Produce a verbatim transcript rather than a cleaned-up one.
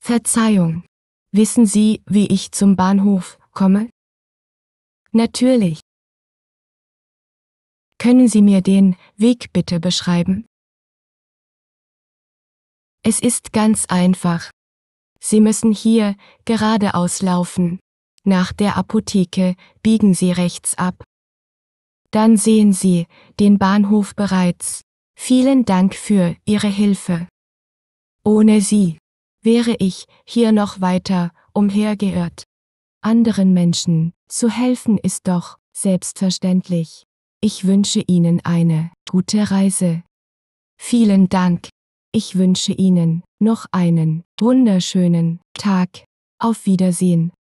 Verzeihung. Wissen Sie, wie ich zum Bahnhof komme? Natürlich. Können Sie mir den Weg bitte beschreiben? Es ist ganz einfach. Sie müssen hier geradeaus laufen. Nach der Apotheke biegen Sie rechts ab. Dann sehen Sie den Bahnhof bereits. Vielen Dank für Ihre Hilfe. Ohne Sie wäre ich hier noch weiter umhergeirrt. Anderen Menschen zu helfen ist doch selbstverständlich. Ich wünsche Ihnen eine gute Reise. Vielen Dank. Ich wünsche Ihnen noch einen wunderschönen Tag. Auf Wiedersehen.